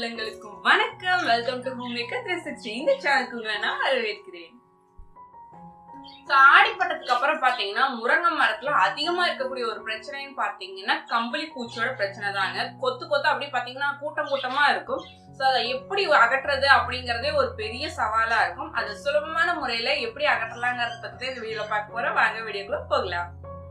உள்ளங்களுக்கும் வணக்கம். Welcome to HomeMaker360. இந்த சேனலுக்கு உங்களை நான் வரவேற்கிறேன். ஆடிப்பட்டதுக்கு அப்புறம் பாத்தீங்கன்னா முருங்கை மரத்துல அதிகமா இருக்கக்கூடிய ஒரு பிரச்சனைன்னு பாத்தீங்கன்னா கம்பளி பூச்சியோட பிரச்சனை தாங்க. கொத்து கொத்து அப்படி பாத்தீங்கன்னா கூட்டம் கூட்டமா இருக்கும். அதை எப்படி அகற்றுறது அப்படிங்கறதே ஒரு பெரிய சவாலா இருக்கும். அது சுலபமான முறையில எப்படி அகற்றலாங்கிறத பத்தி இந்த வீடியோல பார்க்க போறோம். வாங்க வீடியோக்குள்ள போகலாம்.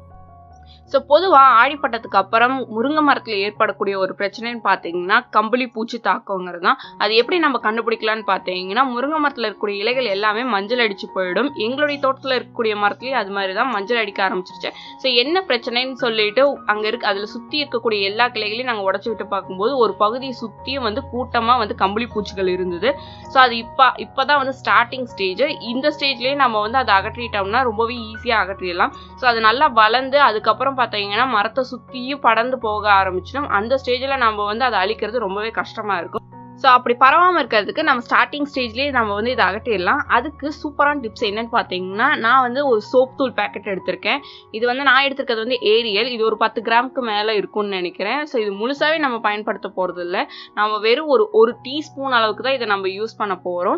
பொதுவா ஆடிப்பட்டதுக்கு அப்புறம் முருங்கை மரத்துல ஏற்படக்கூடிய ஒரு பிரச்சனைன்னு பாத்தீங்கன்னா கம்பளி பூச்சி தாக்கங்கிறது தான். அது எப்படி நம்ம கண்டுபிடிக்கலாம்னு பாத்தீங்கன்னா முருங்கை மரத்துல இருக்கக்கூடிய இலைகள் எல்லாமே மஞ்சள் அடிச்சு போயிடும். எங்களுடைய தோட்டத்துல இருக்கக்கூடிய மரத்துலயும் அது மாதிரிதான் மஞ்சள் அடிக்க ஆரம்பிச்சிருச்சு. என்ன பிரச்சனைன்னு சொல்லிட்டு அங்க அதுல சுத்தி இருக்கக்கூடிய எல்லா கிளைகளையும் நாங்க உடச்சு விட்டு பார்க்கும்போது ஒரு பகுதியை சுத்தியும் கூட்டமா கம்பளி பூச்சிகள் இருந்தது. அது இப்பதான் ஸ்டார்டிங் ஸ்டேஜ். இந்த ஸ்டேஜ்லயே நம்ம அதை அகற்றிட்டோம்னா ரொம்பவே ஈஸியா அகற்றிடலாம். அது நல்லா வளர்ந்து அதுக்கப்புறம் பாத்தீங்கன்னா மரத்தை சுத்தியும் படர்ந்து போக ஆரம்பிச்சிடும். அந்த ஸ்டேஜ்ல நம்ம அதை அழிக்கிறது ரொம்பவே கஷ்டமா இருக்கும். அப்படி பரவாம இருக்கிறதுக்கு நம்ம ஸ்டார்டிங் ஸ்டேஜ்லயே நம்ம இதை அகற்றிடலாம். அதுக்கு சூப்பரான டிப்ஸ் என்னன்னு பாத்தீங்கன்னா நான் ஒரு சோப் தூள் பேக்கெட் எடுத்திருக்கேன். இது நான் எடுத்திருக்கிறது ஏரியல். இது ஒரு 10 கிராமுக்கு மேல இருக்கும்னு நினைக்கிறேன். இது முழுசாவே நம்ம பயன்படுத்த போறது இல்லை. நம்ம வெறும் ஒரு டீஸ்பூன் அளவுக்கு தான் இதை நம்ம யூஸ் பண்ண போறோம்.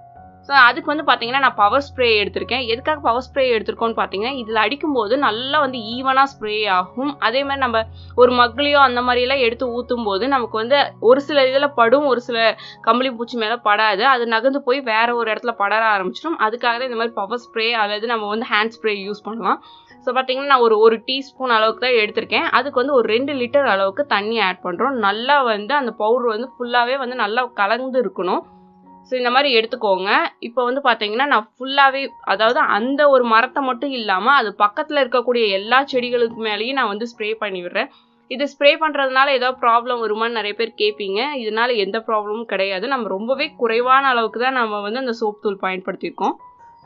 அதுக்கு பாத்தீங்கன்னா நான் பவர் ஸ்ப்ரே எடுத்திருக்கேன். எதுக்காக பவர் ஸ்ப்ரே எடுத்திருக்கோம்னு பாத்தீங்கன்னா இதுல அடிக்கும்போது நல்லா ஈவனா ஸ்ப்ரே ஆகும். அதே மாதிரி நம்ம ஒரு மக்லையோ அந்த மாதிரி எல்லாம் எடுத்து ஊத்தும் போது நமக்கு ஒரு சில இதுல படும், ஒரு சில கம்பளி பூச்சி மேல படாது. அது நகர்ந்து போய் வேற ஒரு இடத்துல படர ஆரம்பிச்சிடும். அதுக்காக தான் இந்த மாதிரி பவர் ஸ்ப்ரே அல்லது நம்ம ஹேண்ட் ஸ்ப்ரே யூஸ் பண்ணலாம். பாத்தீங்கன்னா நான் ஒரு டீஸ்பூன் அளவுக்கு தான் எடுத்திருக்கேன். அதுக்கு ஒரு 2 லிட்டர் அளவுக்கு தண்ணி ஆட் பண்றோம். நல்லா அந்த பவுடர் ஃபுல்லாவே நல்லா கலந்து இருக்கணும். இந்த மாதிரி எடுத்துக்கோங்க. இப்போ பாத்தீங்கன்னா நான் ஃபுல்லாவே, அதாவது அந்த ஒரு மரத்தை மட்டும் இல்லாம அது பக்கத்துல இருக்கக்கூடிய எல்லா செடிகளுக்கு மேலேயும் நான் ஸ்ப்ரே பண்ணி விடுறேன். இது ஸ்ப்ரே பண்றதுனால ஏதாவது ப்ராப்ளம் வருமான்னு நிறைய பேர் கேட்பீங்க. இதனால எந்த ப்ராப்ளமும் கிடையாது. நம்ம ரொம்பவே குறைவான அளவுக்கு தான் நம்ம அந்த சோப் தூள் பயன்படுத்தியிருக்கோம்.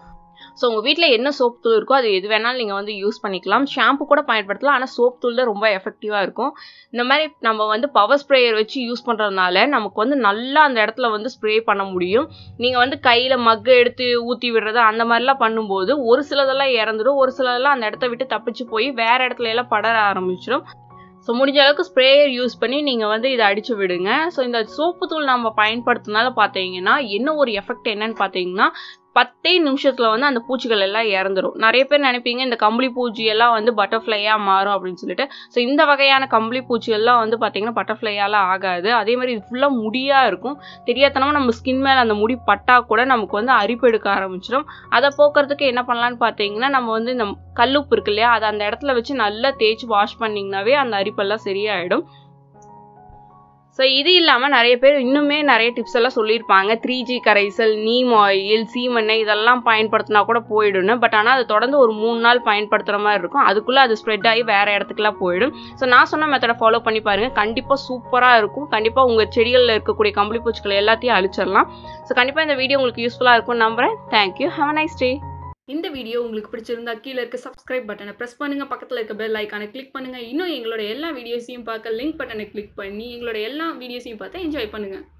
உங்க வீட்டுல என்ன சோப் தூள் இருக்கோ அது எது வேணாலும் நீங்க யூஸ் பண்ணிக்கலாம். ஷாம்பு கூட பயன்படுத்தலாம். ஆனா சோப் தூள் தான் ரொம்ப எஃபெக்டிவா இருக்கும். இந்த மாதிரி நம்ம பவர் ஸ்ப்ரேயர் வச்சு யூஸ் பண்றதுனால நமக்கு நல்லா அந்த இடத்துல ஸ்ப்ரே பண்ண முடியும். நீங்க கையில மக்க எடுத்து ஊத்தி விடுறது அந்த மாதிரிலாம் பண்ணும்போது ஒரு சிலதெல்லாம் இறந்துடும், ஒரு சிலதெல்லாம் அந்த இடத்த விட்டு தப்பிச்சு போய் வேற இடத்துல எல்லாம் படர ஆரம்பிச்சிடும். முடிஞ்ச அளவுக்கு ஸ்ப்ரேயர் யூஸ் பண்ணி நீங்க இதை அடிச்சு விடுங்க. இந்த சோப்பு தூள் நம்ம பயன்படுத்தினால பாத்தீங்கன்னா என்ன ஒரு எஃபெக்ட் என்னன்னு பாத்தீங்கன்னா 10 நிமிஷத்துல அந்த பூச்சிகள் எல்லாம் இறந்துடும். நிறைய பேர் நினைப்பீங்க இந்த கம்பளி பூச்சி எல்லாம் பட்டர்ஃப்ளையா மாறும் அப்படின்னு சொல்லிட்டு. இந்த வகையான கம்பளி பூச்சி எல்லாம் பாத்தீங்கன்னா பட்டர்ஃப்ளையால ஆகாது. அதே மாதிரி இது ஃபுல்லா முடியா இருக்கும். தெரியாதனமா நம்ம ஸ்கின் மேல அந்த முடி பட்டா கூட நமக்கு அரிப்பு எடுக்க ஆரம்பிச்சிடும். அதை போக்குறதுக்கு என்ன பண்ணலாம்னு பாத்தீங்கன்னா நம்ம இந்த கல்லுப்பு இருக்கு இல்லையா, அதை அந்த இடத்துல வச்சு நல்லா தேய்ச்சி வாஷ் பண்ணீங்கன்னாவே அந்த அரிப்பெல்லாம் சரியாயிடும். இது இல்லாம நிறைய பேர் இன்னுமே நிறைய டிப்ஸ் எல்லாம் சொல்லியிருப்பாங்க. 3G கரைசல், நீம் ஆயில், சீமெண்ணெய் இதெல்லாம் பயன்படுத்தினா கூட போயிடும். பட் ஆனால் அது தொடர்ந்து ஒரு 3 நாள் பயன்படுத்துற மாதிரி இருக்கும். அதுக்குள்ள அது ஸ்ப்ரெட் ஆகி வேற இடத்துக்குலாம் போயிடும். நான் சொன்ன மெத்தடை ஃபாலோ பண்ணி பாருங்க. கண்டிப்பா சூப்பரா இருக்கும். கண்டிப்பா உங்க செடிகளில் இருக்கக்கூடிய கம்பளி பூச்சிகளை எல்லாத்தையும் அழிச்சிடலாம். கண்டிப்பா இந்த வீடியோ உங்களுக்கு யூஸ்ஃபுல்லா இருக்கும்னு நம்புறேன். Thank you. Have a nice day. இந்த வீடியோ உங்களுக்கு பிடிச்சிருந்தா கீழே இருக்க சப்ஸ்கிரைப் பட்டனை பிரஸ் பண்ணுங்க. பக்கத்தில் இருக்க பெல் ஐக்கானை கிளிக் பண்ணுங்க. இன்னும் எங்களோட எல்லா வீடியோஸையும் பார்க்க லிங்க் பட்டனை கிளிக் பண்ணி எங்களோட எல்லா வீடியோஸையும் பார்த்து என்ஜாய் பண்ணுங்க.